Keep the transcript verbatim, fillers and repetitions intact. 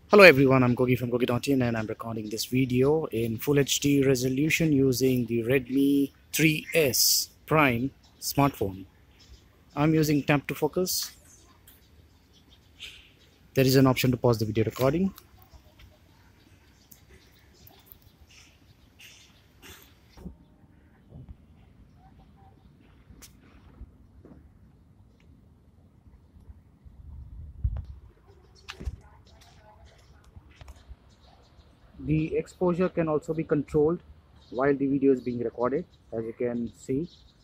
Hello everyone, I'm Gogi from Gogi dot in and I'm recording this video in Full H D resolution using the Redmi three S Prime smartphone. I'm using tap to focus. There is an option to pause the video recording. The exposure can also be controlled while the video is being recorded, as you can see.